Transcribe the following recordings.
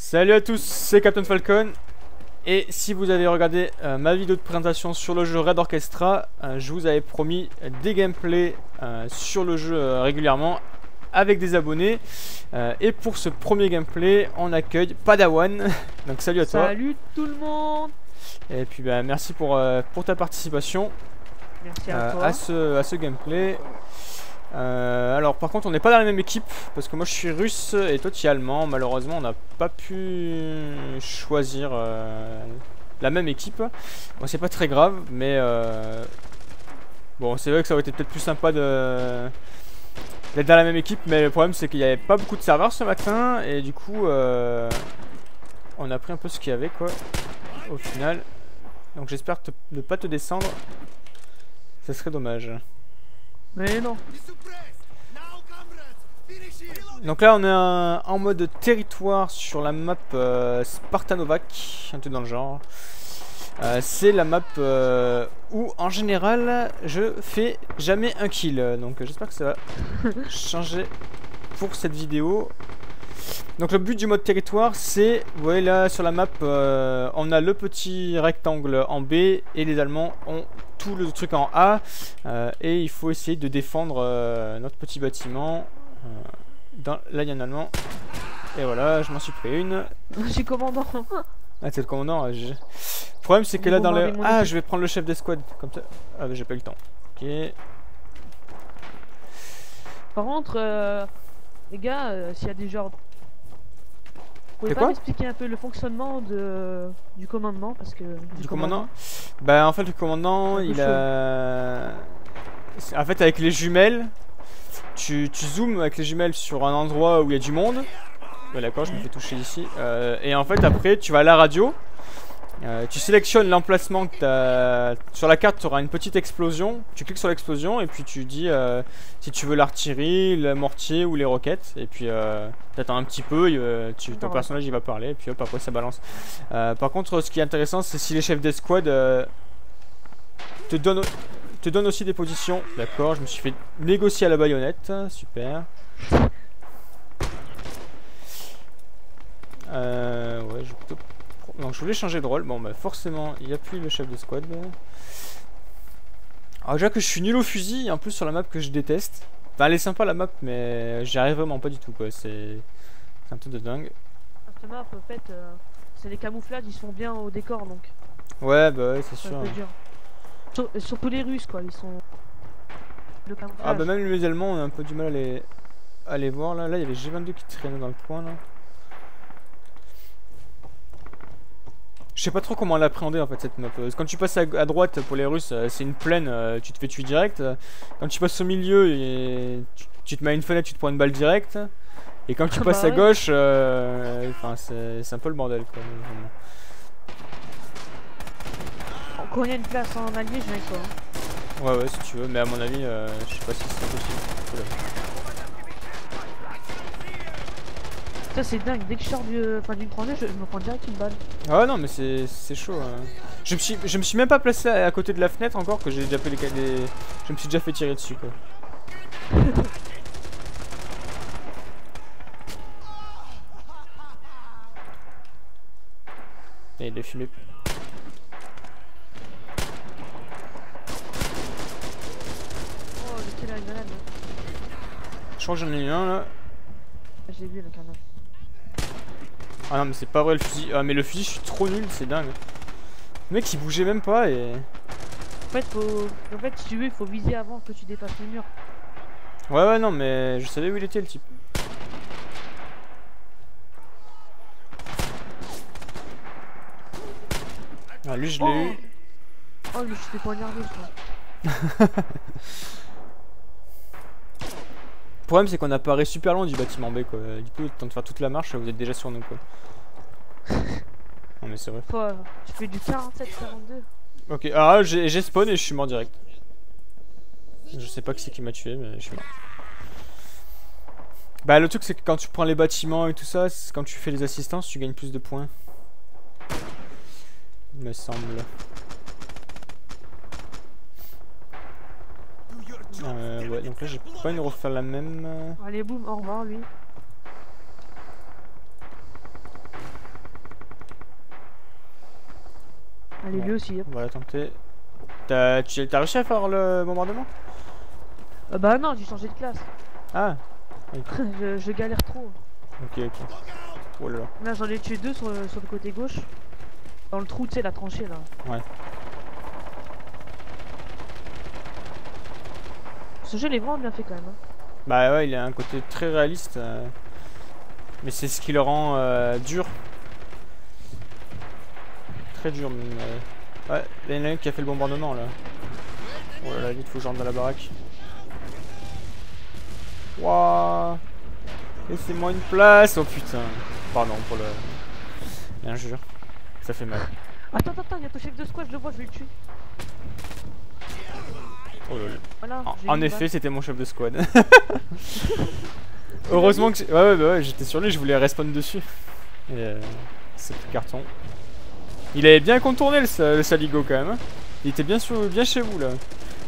Salut à tous, c'est Captain Falcon. Et si vous avez regardé ma vidéo de présentation sur le jeu Raid Orchestra, je vous avais promis des gameplays sur le jeu régulièrement avec des abonnés. Et pour ce premier gameplay, on accueille Padawan. Donc salut à toi. Salut tout le monde. Et puis merci pour ta participation. Merci à toi. à ce gameplay. Alors par contre on n'est pas dans la même équipe parce que moi je suis russe et toi tu es allemand. Malheureusement on n'a pas pu choisir la même équipe. Bon c'est pas très grave mais bon c'est vrai que ça aurait été peut-être plus sympa d'être dans la même équipe. Mais le problème c'est qu'il n'y avait pas beaucoup de serveurs ce matin. Et du coup on a pris un peu ce qu'il y avait quoi au final. Donc j'espère ne pas te descendre. Ça serait dommage. Mais non. Donc là on est en mode territoire sur la map Spartanovac, un truc dans le genre. C'est la map où en général je fais jamais un kill. Donc j'espère que ça va changer pour cette vidéo. Donc le but du mode territoire c'est, vous voyez là sur la map on a le petit rectangle en B et les Allemands ont tout le truc en A. Et il faut essayer de défendre notre petit bâtiment. Là il y a un allemand. Et voilà, je m'en suis pris une. Je suis commandant. Ah t'es le commandant. Le problème c'est que là dans le... Ah je vais prendre le chef d'escouade comme ça. Ah mais j'ai pas eu le temps. Ok. Par contre les gars, s'il y a des genres... Vous pouvez pas m'expliquer un peu le fonctionnement du commandement parce que... Du commandant bah en fait le commandant il a... En fait avec les jumelles tu zoomes avec les jumelles sur un endroit où il y a du monde. Ouais, d'accord, je me fais toucher ici. Et en fait après tu vas à la radio. Tu sélectionnes l'emplacement que tu as... Sur la carte tu auras une petite explosion. Tu cliques sur l'explosion et puis tu dis si tu veux l'artillerie, le mortier ou les roquettes. Et puis t'attends un petit peu, ton personnage il va parler. Et puis hop après ça balance. Par contre ce qui est intéressant c'est si les chefs d'escouade te donnent aussi des positions. D'accord, je me suis fait négocier à la baïonnette. Super. Ouais, je vais plutôt... Donc je voulais changer de rôle. Bon bah forcément il n'y a plus le chef de squad. Alors déjà que je suis nul au fusil. En plus sur la map que je déteste. Enfin elle est sympa la map mais j'y arrive vraiment pas du tout quoi. C'est un truc de dingue. Cette map en fait c'est les camouflages, ils sont bien au décor donc. Ouais bah ouais c'est sûr. Surtout les Russes quoi, ils sont... Le camouflage. Ah bah même les Allemands on a un peu du mal à les voir là. Là il y avait G22 qui traînait dans le coin là. Je sais pas trop comment l'appréhender en fait cette map. Quand tu passes à droite pour les Russes, c'est une plaine, tu te fais tuer direct. Quand tu passes au milieu, tu te mets à une fenêtre, tu te prends une balle directe. Et quand tu passes à gauche, enfin c'est un peu le bordel quoi. Quand il y a une place en allié, je viens avec toi. Ouais ouais si tu veux, mais à mon avis, je sais pas si c'est possible. Ça c'est dingue, dès que je sors d'une 3D, je me prends direct une balle. Ah non mais c'est chaud. Je me suis même pas placé à côté de la fenêtre encore que j'ai déjà fait je me suis déjà fait tirer dessus quoi. Et il est fumé. Oh le kill à la grenade. Je crois que j'en ai eu un là. J'ai vu le canard. Ah non mais c'est pas vrai le fusil. Ah mais le fusil je suis trop nul, c'est dingue. Le mec il bougeait même pas et... En fait si tu veux il faut viser avant que tu dépasses le mur. Ouais ouais non mais je savais où il était le type. Ah lui je l'ai eu. Oh mais je t'ai poignardé toi. Le problème c'est qu'on apparaît super loin du bâtiment B quoi. Du coup le temps de faire toute la marche vous êtes déjà sur nous quoi. Non mais c'est vrai. Tu fais du 47-42. Ok, alors j'ai spawn et je suis mort direct. Je sais pas qui c'est qui m'a tué mais je suis mort. Bah le truc c'est que quand tu prends les bâtiments et tout ça, quand tu fais les assistances tu gagnes plus de points. Il me semble. Ouais donc là j'ai pas envie de refaire la même. Allez boum, au revoir lui. Allez, Bon, lui aussi. Hop. on va la tenter. T'as réussi à faire le bombardement? Bah non, j'ai changé de classe. Ah, oui. je galère trop. Ok, ok. Oh là là. Là, j'en ai tué 2 sur le côté gauche. Dans le trou, tu sais, la tranchée là. Ouais. Ce jeu, il est vraiment bien fait quand même. Hein. Bah ouais, il a un côté très réaliste. Mais c'est ce qui le rend dur. Très dur même. Ouais, il y en a un qui a fait le bombardement là. Oh là là, vite, faut que je rentre dans la baraque. Wouah. Laissez-moi une place. Oh putain. Pardon pour le... l'injure. Ça fait mal. Attends, il y a ton chef de squad, je le vois, je vais le tuer. Oh là là. Voilà, En effet, c'était mon chef de squad. Heureusement que... Ouais, j'étais sur lui, je voulais respawn dessus. Et c'est plus carton. Il avait bien contourné le Saligo quand même. Hein. Il était bien chez vous là.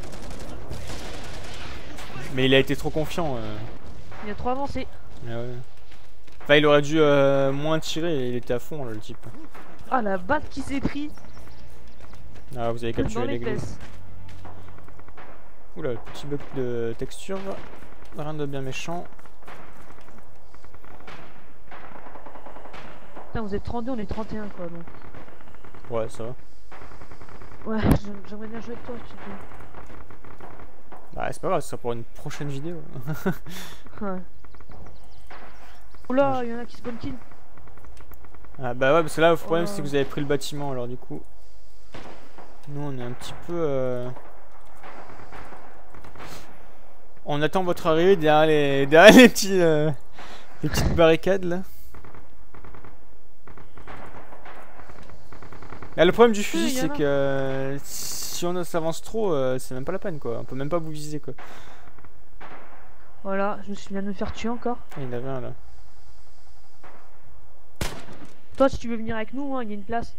Mais il a été trop confiant. Il a trop avancé. Ah ouais. Enfin, il aurait dû moins tirer, il était à fond là, le type. Ah, la balle qui s'est pris. Ah, vous avez capturé dans les l'église. fesses. Oula, petit bug de texture. Rien de bien méchant. Putain, vous êtes 32, on est 31 quoi. Donc. Ouais, ça va. Ouais, j'aimerais bien jouer avec toi, s'il te plaît. Bah, c'est pas grave, ce sera pour une prochaine vidéo. Ouais. Oula, il y en a qui spawn kill. Ah, bah ouais, parce que là, le problème c'est que vous avez pris le bâtiment, alors du coup. Nous, on est un petit peu. On attend votre arrivée derrière les petits, les petites barricades là. Là, le problème du fusil, c'est que si on s'avance trop, c'est même pas la peine quoi. On peut même pas vous viser quoi. Voilà, je me suis bien de me faire tuer encore. Ah, il y en avait un là. Toi, si tu veux venir avec nous, hein, il y a une place.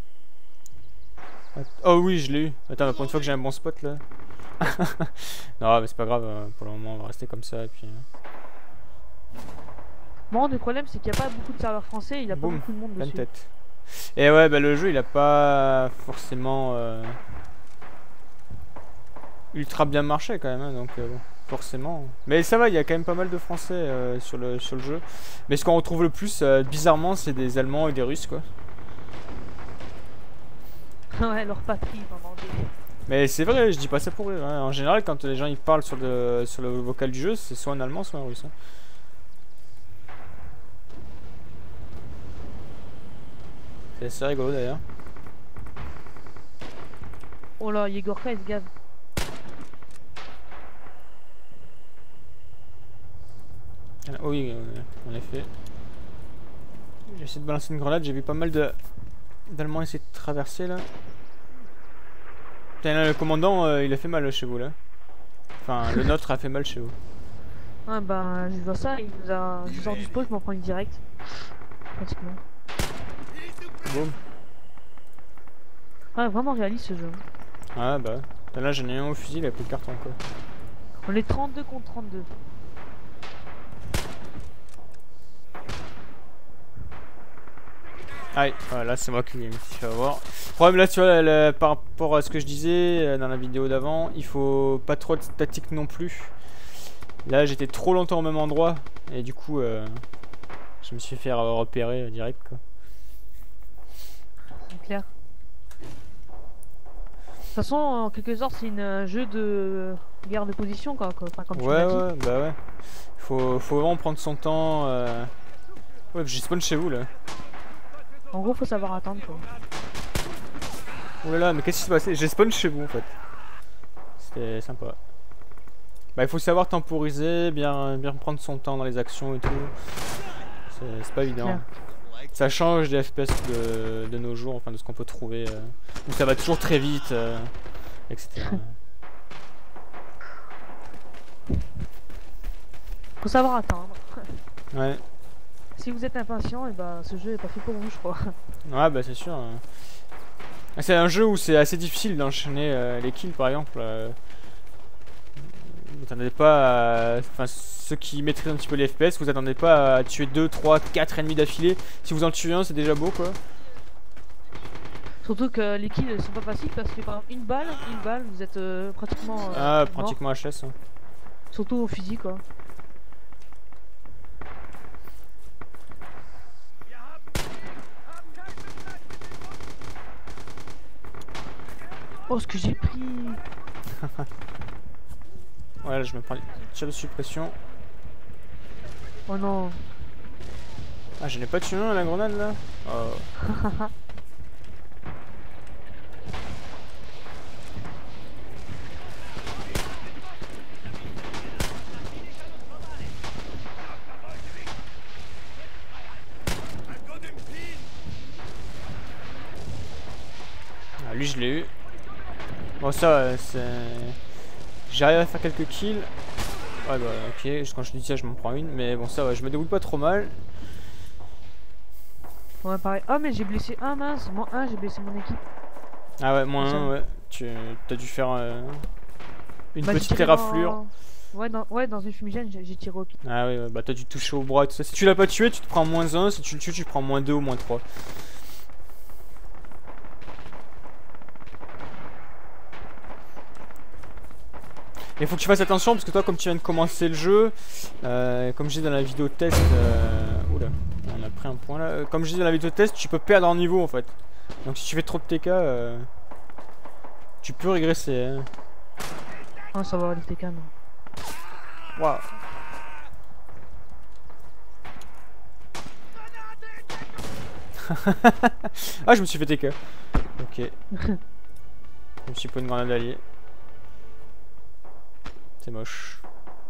Oh oui, je l'ai eu. Attends, bah, pour une fois que j'ai un bon spot là. Non, mais c'est pas grave. Pour le moment, on va rester comme ça et puis. Bon, le problème, c'est qu'il n'y a pas beaucoup de serveurs français. Il y a pas beaucoup de monde dessus. Tête. Et ouais, bah le jeu, il a pas forcément ultra bien marché quand même, hein, donc bon, forcément. Mais ça va, il y a quand même pas mal de Français sur le jeu. Mais ce qu'on retrouve le plus, bizarrement, c'est des Allemands et des Russes, quoi. Ouais, leur patrie, vraiment. Mais c'est vrai, je dis pas ça pour rire. Hein. En général, quand les gens ils parlent sur le vocal du jeu, c'est soit un Allemand, soit un Russe. Hein. C'est assez rigolo d'ailleurs. Oh là, Yegorka, il se gave. Oh oui, en effet. J'ai essayé de balancer une grenade, j'ai vu pas mal d'Allemands essayer de traverser là. Putain, là, le commandant il a fait mal chez vous là. Enfin, le nôtre a fait mal chez vous. Ah bah, je vois ça, il nous a. Je sors du spawn, je m'en prends une direct. Pratiquement. Boum. Ouais, vraiment réaliste ce jeu. Ah bah. Là j'en ai un au fusil, il a pris le carton quoi. On est 32 contre 32. Aïe, voilà, c'est moi qui me suis fait avoir. Le problème là, tu vois, par rapport à ce que je disais dans la vidéo d'avant, il faut pas trop de statique non plus. Là j'étais trop longtemps au même endroit et du coup je me suis fait repérer direct quoi. C'est clair. De toute façon, en quelque sorte, c'est un jeu de guerre de position, quoi. Enfin, comme tu m'as dit. Ouais, bah ouais. Faut vraiment prendre son temps. Ouais, j'ai spawn chez vous là. En gros, faut savoir attendre, quoi. Oh là là, mais qu'est-ce qui s'est passé? J'ai spawn chez vous en fait. C'était sympa. Bah, il faut savoir temporiser, bien prendre son temps dans les actions et tout. C'est pas évident. Claire. Ça change des FPS de nos jours, enfin de ce qu'on peut trouver. Où ça va toujours très vite, etc. Faut savoir attendre. Ouais. Si vous êtes impatient, et bah ce jeu est pas fait pour vous, je crois. Ouais, bah c'est sûr. C'est un jeu où c'est assez difficile d'enchaîner les kills, par exemple. Vous attendez pas à... Enfin, ceux qui maîtrisent un petit peu les FPS, vous attendez pas à tuer 2, 3, 4 ennemis d'affilée. Si vous en tuez un, c'est déjà beau, quoi. Surtout que les kills sont pas faciles parce que par exemple une balle, vous êtes pratiquement pratiquement HS. Hein. Surtout au fusil quoi. Oh ce que j'ai pris. Ouais là je me prends une tir de suppression. Oh non. Ah je n'ai pas tué un la grenade là. Oh. Ah, lui je l'ai eu. Bon ça c'est... J'arrive à faire quelques kills. Ouais bah ok, quand je dis ça je m'en prends une. Mais bon ça ouais, je me débrouille pas trop mal. Ouais pareil. Oh mais j'ai blessé un mince, moins un j'ai blessé mon équipe. Ah ouais, moins un ouais. Tu as dû faire une bah, petite éraflure. Ouais, dans une fumigène j'ai tiré au pied. Ah ouais, bah t'as dû toucher au bras et tout ça. Si tu l'as pas tué, tu te prends moins 1. Si tu le tues, tu prends moins 2 ou moins 3. Il faut que tu fasses attention parce que toi, comme tu viens de commencer le jeu, comme je dis dans la vidéo test, oula, on a pris un point là. Comme je dis dans la vidéo test, tu peux perdre en niveau en fait. Donc si tu fais trop de TK, tu peux régresser. Hein. Ah, ça va, les TK non. Waouh. Ah, je me suis fait TK. Ok. Je me suis pris une grenade alliée. C'est moche.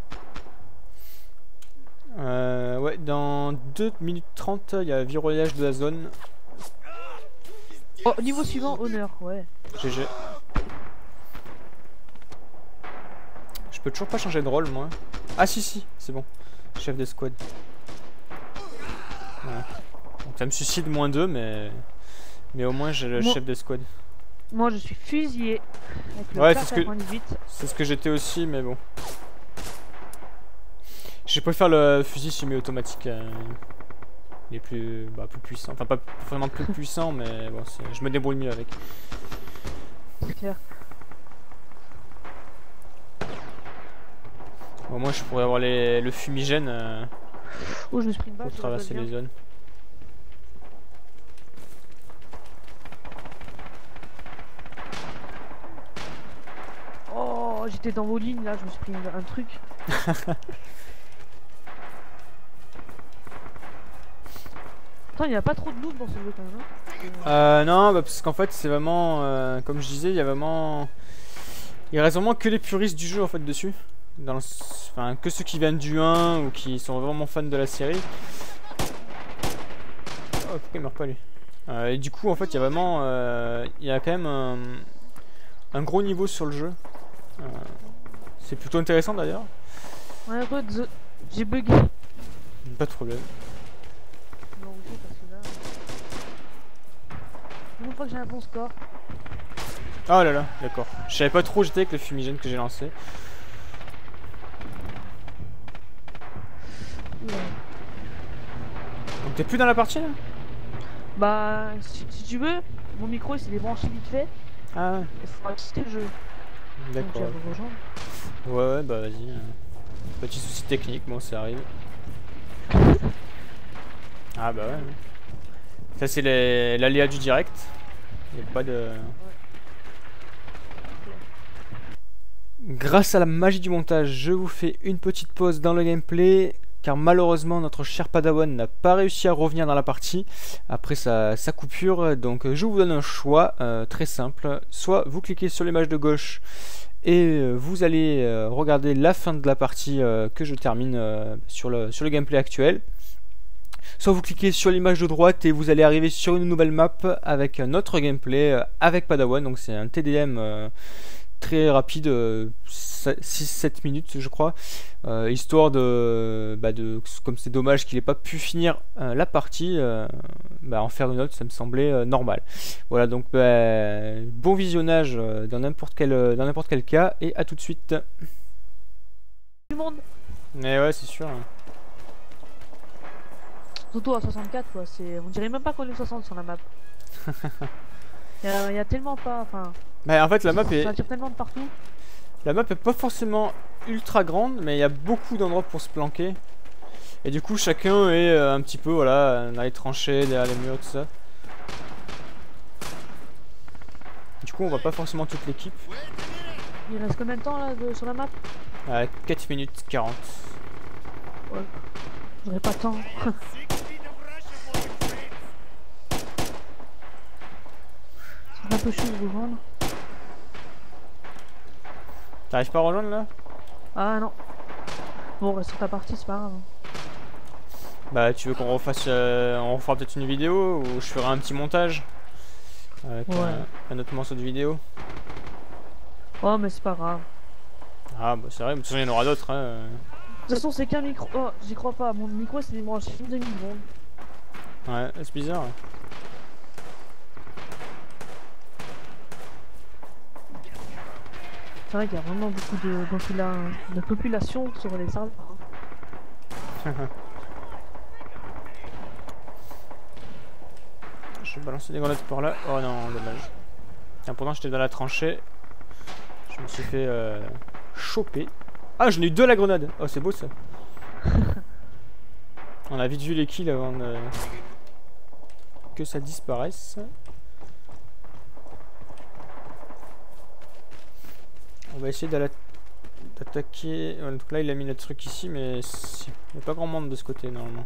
Ouais, dans 2 minutes 30, il y a virolage de la zone. Oh, niveau suivant, honneur, ouais. GG. Je peux toujours pas changer de rôle, moi. Ah si, si, c'est bon. Chef d'escouade. Ouais. Donc ça me suicide moins 2, mais au moins j'ai le chef d'escouade. Moi je suis fusillé. Avec le ouais, c'est ce que j'étais aussi, mais bon. Je préfère le fusil semi-automatique. Il est plus puissant. Enfin, pas vraiment plus puissant, mais bon, je me débrouille mieux avec. C'est clair. Au moins, je pourrais avoir le fumigène oh, je me suis pris une balle pour traverser les zones. Oh, j'étais dans vos lignes là, je me suis pris un truc. Attends, il n'y a pas trop de loot dans ce jeu quand même, hein. Non, bah, parce qu'en fait, c'est vraiment, comme je disais, il y a vraiment... Il reste vraiment que les puristes du jeu en fait dessus. Enfin, que ceux qui viennent du 1 ou qui sont vraiment fans de la série. Oh, pourquoi il meurt pas lui? Et du coup, en fait, il y a vraiment... il y a quand même un gros niveau sur le jeu. C'est plutôt intéressant d'ailleurs. Ouais, j'ai bugué. Pas de problème. Non, parce que là... Une fois que j'ai un bon score. Oh là là, d'accord. Je savais pas trop où j'étais avec le fumigène que j'ai lancé. Ouais. Donc t'es plus dans la partie là? Bah, si tu veux, mon micro il s'est débranché vite fait. Ah ouais. Il faudra quitter le jeu. D'accord. Ouais, bah vas-y. Petit souci technique, bon ça arrive. Ah bah ouais. Ça c'est l'aléa du direct. Il n'y a pas de... Grâce à la magie du montage, je vous fais une petite pause dans le gameplay. Car malheureusement notre cher Padawan n'a pas réussi à revenir dans la partie après sa coupure. Donc je vous donne un choix très simple. Soit vous cliquez sur l'image de gauche et vous allez regarder la fin de la partie que je termine sur le gameplay actuel. Soit vous cliquez sur l'image de droite et vous allez arriver sur une nouvelle map avec un autre gameplay avec Padawan. Donc c'est un TDM très rapide, 6-7 minutes je crois, histoire de comme c'est dommage qu'il n'ait pas pu finir la partie, en faire une autre, ça me semblait normal. Voilà, donc bon visionnage dans n'importe quel cas, et à tout de suite. Du monde. Mais ouais, c'est sûr. Surtout à 64 quoi, on dirait même pas qu'on est 60 sur la map. y a tellement pas, enfin, Mais en fait la map ça tire tellement de partout. La map est pas forcément ultra grande, mais il y a beaucoup d'endroits pour se planquer. Et du coup chacun est un petit peu voilà dans les tranchées, derrière les murs, tout ça. Du coup on voit pas forcément toute l'équipe. Il reste combien de temps là sur la map? 4 minutes 40. Ouais. J'aurais pas le temps. C'est un peu chaud de rejoindre. T'arrives pas à rejoindre là? Ah non. Bon, on reste sur ta partie, c'est pas grave. Bah tu veux qu'on refasse, on refera peut-être une vidéo ou je ferai un petit montage avec un autre morceau de vidéo. Oh mais c'est pas grave. Ah bah c'est vrai, mais de toute façon il y en aura d'autres hein. De toute façon c'est qu'un micro. Oh j'y crois pas, mon micro c'est des branches 2 millisecondes. Ouais, c'est bizarre. Ouais. C'est vrai qu'il y a vraiment beaucoup de population sur les serveurs. Je vais balancer des grenades par là. Oh non, dommage. Tiens, pourtant j'étais dans la tranchée. Je me suis fait choper. Ah, j'en ai eu 2 à la grenade. Oh, c'est beau ça. On a vite vu les kills avant que ça disparaisse. On va essayer d'attaquer. Donc là, il a mis notre truc ici, mais il n'y a pas grand monde de ce côté normalement.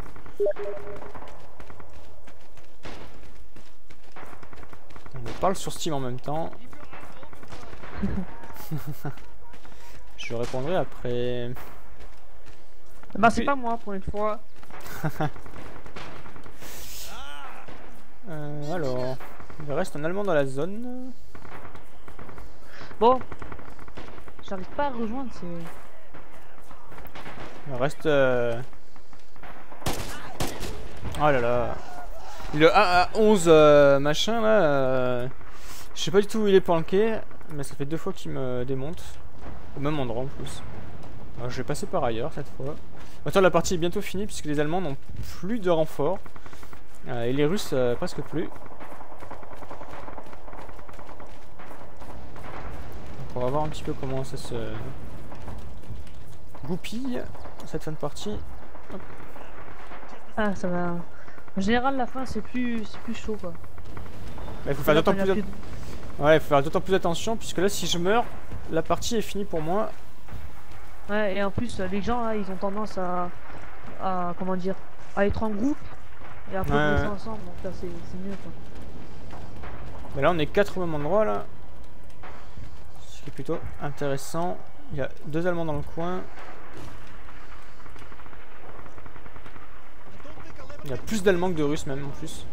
On parle sur Steam en même temps. Je répondrai après. Bah c'est pas moi pour une fois. Alors, il reste un Allemand dans la zone. Bon, j'arrive pas à rejoindre, c'est... Il reste... Oh là là. Le 1 à 11 machin là, je sais pas du tout où il est planqué, mais ça fait 2 fois qu'il me démonte. Au même endroit en plus. Alors, je vais passer par ailleurs cette fois. Attends, la partie est bientôt finie puisque les Allemands n'ont plus de renforts. Et les Russes presque plus. Donc on va voir un petit peu comment ça se goupille cette fin de partie. Hop. Ah ça va. En général la fin c'est plus chaud quoi. Il faut faire d'autant plus... Ouais, il faut faire d'autant plus attention puisque là si je meurs, la partie est finie pour moi. Ouais et en plus les gens là ils ont tendance à comment dire, à être en groupe et à progresser ensemble, donc là c'est mieux quoi. Mais là on est 4 au même endroit là. Ce qui est plutôt intéressant. Il y a 2 Allemands dans le coin. Il y a plus d'Allemands que de Russes même en plus.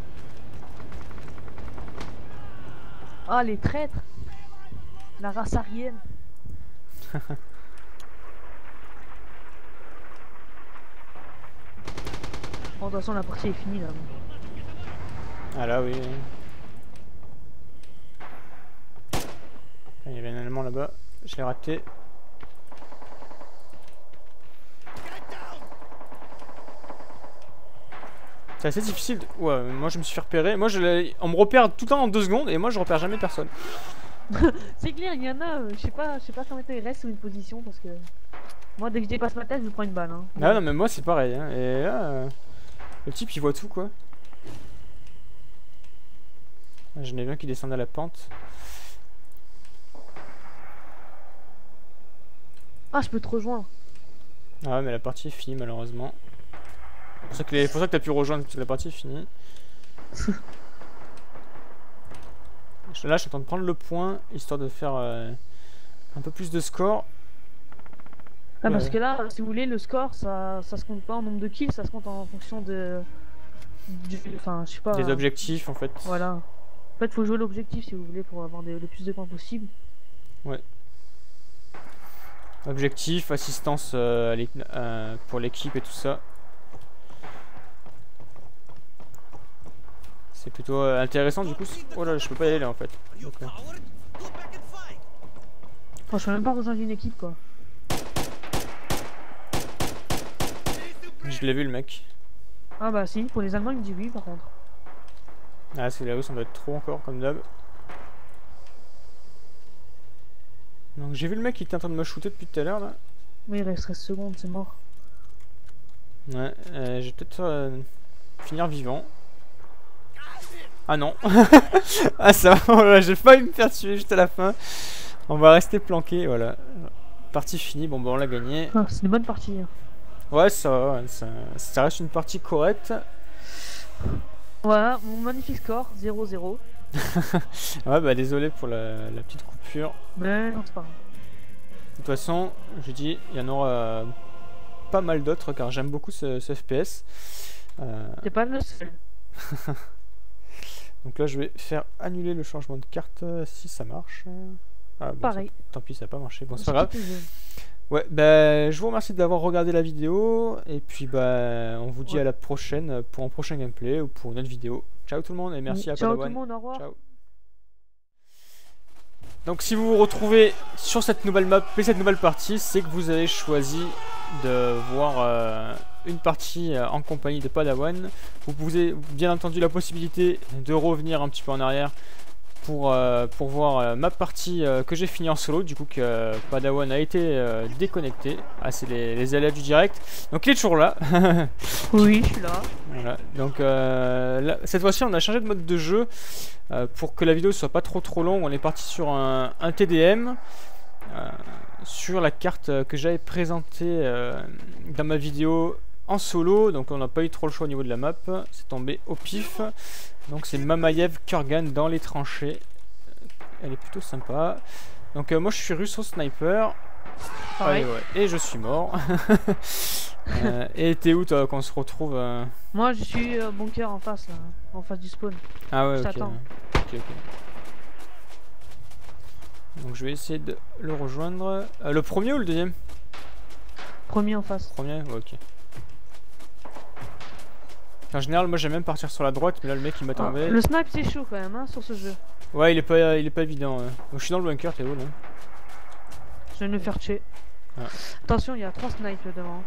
Ah les traîtres. La race aryenne. Bon, de toute façon la partie est finie là. Ah là oui. Il y avait un Allemand là-bas. Je l'ai raté. C'est assez difficile. Ouais, moi je me suis fait repérer. Moi on me repère tout le temps en 2 secondes et moi je repère jamais personne. C'est clair, il y en a, je sais pas comment ils restent sur une position parce que moi dès que je dépasse ma tête je prends une balle hein. Ah non mais moi c'est pareil hein. Et là le type il voit tout quoi. J'en ai bien qui descendent à la pente. Ah je peux te rejoindre. Ah ouais mais la partie est finie malheureusement. C'est pour ça que t'as pu rejoindre parce que la partie est finie. Là je suis en train de prendre le point histoire de faire un peu plus de score. Ah parce que là si vous voulez le score ça se compte pas en nombre de kills, ça se compte en fonction de enfin je sais pas. Des objectifs en fait. Voilà. En fait faut jouer l'objectif si vous voulez pour avoir le plus de points possible. Ouais. Objectif, assistance pour l'équipe et tout ça. C'est plutôt intéressant du coup. Oh là, je peux pas y aller là en fait. Okay. Oh, je suis même pas rejoindre une équipe quoi. Je l'ai vu le mec. Ah bah si, pour les Allemands il me dit oui par contre. Ah c'est là-haut, ça doit être trop encore comme d'hab. Donc j'ai vu le mec qui était en train de me shooter depuis tout à l'heure là. Oui, il reste 13 secondes, c'est mort. Ouais, je vais peut-être finir vivant. Ah non. Ah ça va, voilà, j'ai failli me faire tuer juste à la fin. On va rester planqué, voilà. Partie finie, bon bah on l'a gagné. Ah, c'est une bonne partie. Hein. Ouais, ça va, ouais, ça reste une partie correcte. Voilà, mon magnifique score, 0-0. Ouais bah désolé pour la petite coupure. Mais non, c'est pas grave. De toute façon, je dis, il y en aura pas mal d'autres car j'aime beaucoup ce FPS. T'es pas le seul. Donc là je vais faire annuler le changement de carte si ça marche. Ah, bon, Pareil. Tant pis ça n'a pas marché, bon c'est pas grave. Ouais, bah je vous remercie d'avoir regardé la vidéo et puis bah on vous dit à la prochaine pour un prochain gameplay ou pour une autre vidéo. Ciao tout le monde et merci à Ciao Padawan. tout le monde, au revoir. Ciao. Donc si vous vous retrouvez sur cette nouvelle map et cette nouvelle partie, c'est que vous avez choisi de voir une partie en compagnie de Padawan. Vous avez bien entendu la possibilité de revenir un petit peu en arrière pour voir ma partie que j'ai fini en solo, du coup que Padawan a été déconnecté. Ah c'est les aléas du direct. Donc il est toujours là. Oui, je suis là. Voilà. Donc là, cette fois-ci on a changé de mode de jeu pour que la vidéo soit pas trop longue. On est parti sur un TDM sur la carte que j'avais présentée dans ma vidéo en solo. Donc on n'a pas eu trop le choix au niveau de la map, c'est tombé au pif. Donc c'est Mamayev Kurgan dans les tranchées. Elle est plutôt sympa. Donc moi je suis russe au sniper. Pareil. Allez, ouais. Et je suis mort. Et t'es où toi quand on se retrouve Moi je suis bunker en face là, en face du spawn. Ah ouais, Je ok. t'attends. Ok. Donc je vais essayer de le rejoindre. Le premier ou le deuxième? Premier en face. Premier, ouais, ok. En général, moi j'aime même partir sur la droite, mais là le mec il m'a tombé. Le snipe c'est chaud quand même hein, sur ce jeu. Ouais, il est pas évident. Ouais. Donc je suis dans le bunker, t'es où là? Je viens de me faire tuer. Ah. Attention, il y a 3 snipes devant.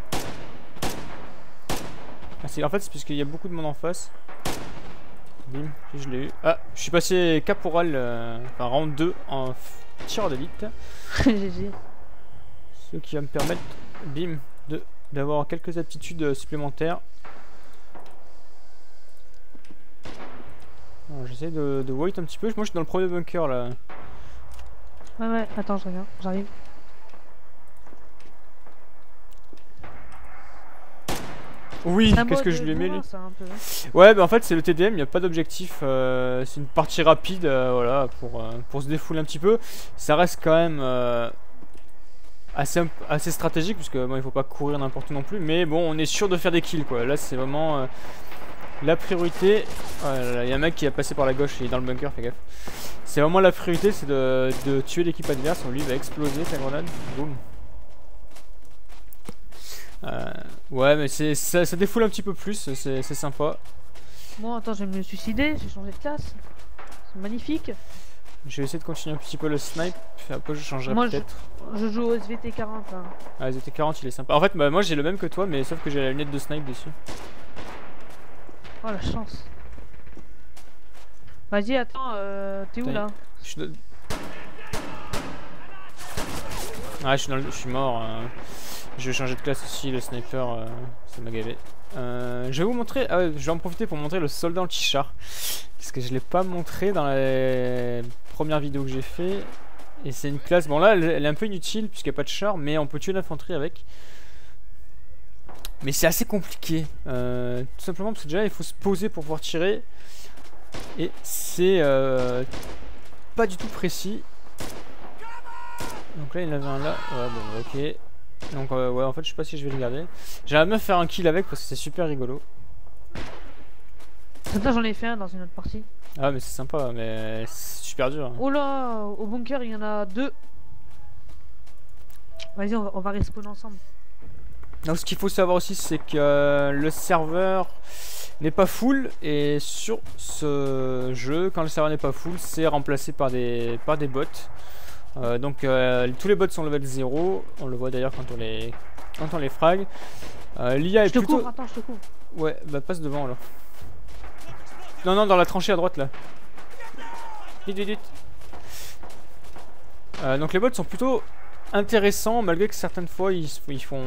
Ah, en fait, c'est parce qu'il y a beaucoup de monde en face. Bim, je l'ai eu. Ah, je suis passé caporal, enfin round 2 en tireur d'élite. GG. Ce qui va me permettre, bim, d'avoir quelques aptitudes supplémentaires. J'essaie de wait un petit peu. Moi je suis dans le premier bunker là. Ouais, attends, je reviens, j'arrive. Oui, qu'est-ce que je lui ai mis lui? Peu, hein. Ouais, bah en fait c'est le TDM, il n'y a pas d'objectif. C'est une partie rapide, voilà, pour se défouler un petit peu. Ça reste quand même assez stratégique, puisque bon, il faut pas courir n'importe où non plus. Mais bon, on est sûr de faire des kills quoi. Là c'est vraiment la priorité. Il y a un mec qui a passé par la gauche et il est dans le bunker, fais gaffe. C'est vraiment la priorité, c'est de tuer l'équipe adverse. Lui il va exploser sa grenade. Boum. Ouais, mais ça défoule un petit peu plus, c'est sympa. Bon, attends, je vais me suicider, j'ai changé de classe. C'est magnifique. Je vais essayer de continuer un petit peu le snipe, après je changerai peut-être. Je joue au SVT 40. Hein. Ah, SVT 40 il est sympa. En fait, bah, moi j'ai le même que toi, mais sauf que j'ai la lunette de snipe dessus. Oh la chance. Vas-y, attends, t'es où là? Ah, je suis mort. Je vais changer de classe aussi, le sniper, ça m'a gavé. Je vais vous montrer, ah ouais, je vais en profiter pour montrer le soldat anti-char. Parce que je l'ai pas montré dans les premières vidéos que j'ai fait. Et c'est une classe, bon là elle est un peu inutile puisqu'il n'y a pas de char, mais on peut tuer l'infanterie avec. Mais c'est assez compliqué, tout simplement parce que déjà il faut se poser pour pouvoir tirer. Et c'est pas du tout précis. Donc là il y en avait un là, ouais bon ok. Donc ouais en fait je sais pas si je vais le garder. J'aimerais bien faire un kill avec parce que c'est super rigolo. Attends, j'en ai fait un dans une autre partie. Ah mais c'est sympa mais c'est super dur hein. Oh là, au bunker il y en a 2. Vas-y on va respawner ensemble. Donc ce qu'il faut savoir aussi c'est que le serveur n'est pas full. Et sur ce jeu quand le serveur n'est pas full c'est remplacé par des bots. Donc tous les bots sont level 0. On le voit d'ailleurs quand on les frag. L'IA est plutôt... Je te couvre, attends, je te couvre. Ouais, bah passe devant là. Non, non, dans la tranchée à droite là. Vite, vite, vite. Donc les bots sont plutôt intéressants, malgré que certaines fois ils font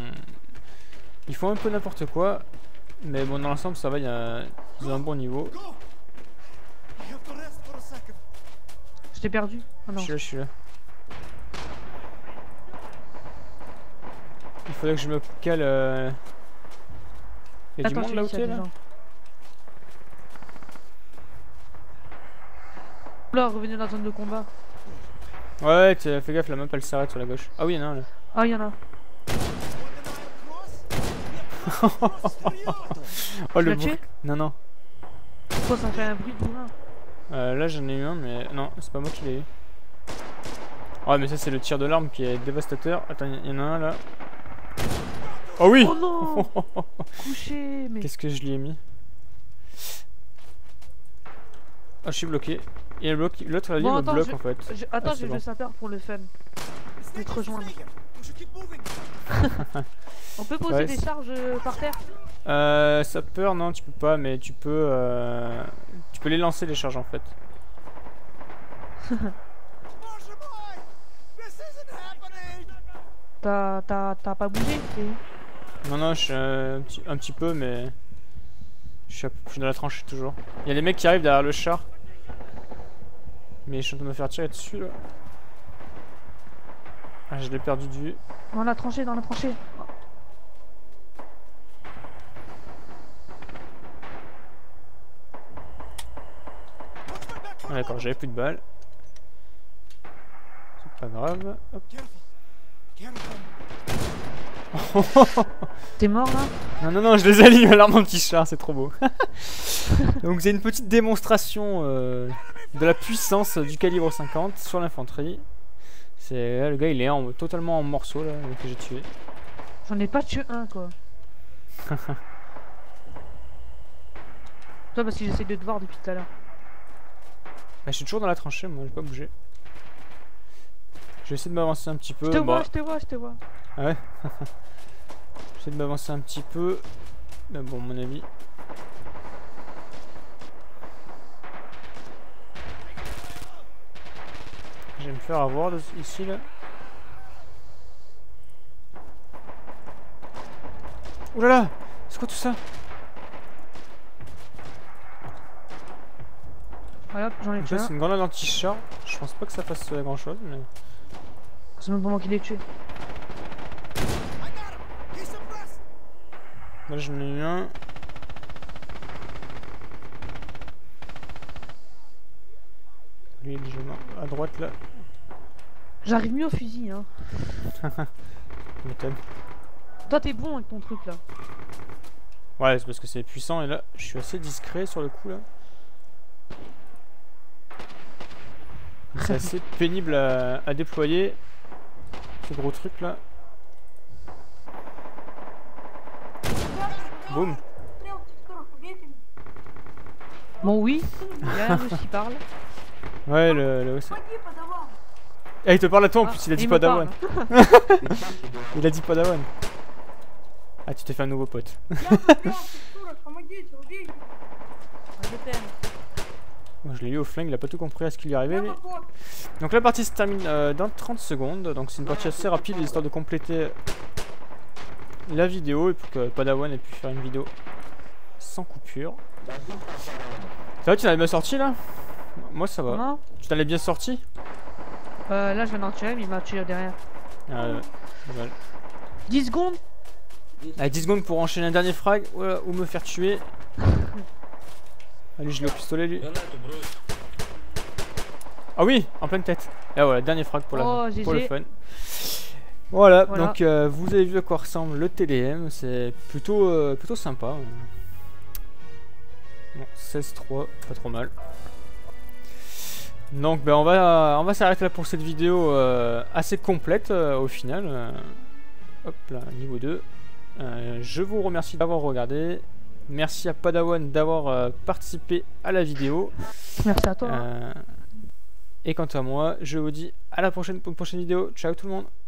un peu n'importe quoi. Mais bon, dans l'ensemble ça va, ils ont un bon niveau. Je t'ai perdu. Oh non. Je suis là. Il faudrait que je me cale. Il y a du monde là où t'es là? Là, revenez dans la zone de combat. Ouais, fais gaffe, la map elle s'arrête sur la gauche. Ah oui, il y en a un là. Ah, il y en a. Oh le tué? Non, non. Pourquoi ça fait un bruit de bourrin? Là j'en ai eu un, mais non, c'est pas moi qui l'ai eu. Ouais, mais ça c'est le tir de l'arme qui est dévastateur. Attends, il y en a un là. Oh oui! Oh non! Couché, mais. Qu'est-ce que je lui ai mis? Ah, je suis bloqué. Et l'autre il Bon, me bloque en fait. Attends, Ah, je vais bon. le sapeur pour le fun. Je vais te rejoindre. On peut poser des charges par terre? Sapeur, non, tu peux pas, mais tu peux les lancer les charges en fait. T'as pas bougé? T'es où? Non, non, je suis un petit peu, mais je suis dans la tranchée toujours. Il y a des mecs qui arrivent derrière le char. Mais je suis en train de me faire tirer dessus là. Ah, je l'ai perdu de vue. Dans la tranchée, dans la tranchée. Ah, d'accord, j'avais plus de balles. C'est pas grave. Hop. T'es mort là? Non, non, non, je les aligne à l'arme anti-char, c'est trop beau. Donc, c'est une petite démonstration de la puissance du calibre 50 sur l'infanterie. C'est le gars, il est totalement en morceaux là, que j'ai tué. J'en ai pas tué un quoi. Toi, parce que j'essaie de te voir depuis tout à l'heure. Bah, je suis toujours dans la tranchée, moi, j'ai pas bougé. Je vais essayer de m'avancer un petit peu. Je te vois, je te vois, je te vois. Ah ouais. J'essaie de m'avancer un petit peu. Mais bon, à mon avis. Je vais me faire avoir ici là. Ouh là là, c'est quoi tout ça? Voilà, j'en ai tué un. C'est une grenade anti-char. Je pense pas que ça fasse grand chose, mais. C'est même pas moi qui l'ai tué. Là j'en ai eu un. Lui il est déjà à droite là. J'arrive mieux au fusil hein. M'étonne. Toi t'es bon avec ton truc là. Ouais, c'est parce que c'est puissant et là je suis assez discret sur le coup là. C'est assez pénible à déployer ce gros truc là. Boum. Bon oui, il y a un russe qui parle. Ouais, le ah, il te parle à toi en plus, il a dit Padawan. Il a dit Padawan. Ah, tu t'es fait un nouveau pote. Moi, je l'ai eu au flingue, il a pas tout compris à ce qui lui arrivait. Mais... Donc la partie se termine dans 30 secondes. Donc c'est une partie assez rapide, histoire de compléter la vidéo et pour que Padawan ait pu faire une vidéo sans coupure. Ça va, tu t'en es bien sorti là? Moi ça va. Non. Tu t'en es bien sorti? Là je viens d'en tuer un, mais il m'a tué derrière. Pas mal. 10 secondes. Allez, 10 secondes pour enchaîner un dernier frag ou me faire tuer. Allez, je l'ai au pistolet lui. Ah oui, en pleine tête. Et voilà, dernier frag pour, pour le fun. Voilà, donc vous avez vu à quoi ressemble le TDM. C'est plutôt, plutôt sympa. Bon, 16-3, pas trop mal. Donc ben, on va s'arrêter là pour cette vidéo assez complète au final. Hop là, niveau 2. Je vous remercie d'avoir regardé. Merci à Padawan d'avoir participé à la vidéo. Merci à toi. Et quant à moi, je vous dis à la prochaine pour une prochaine vidéo. Ciao tout le monde.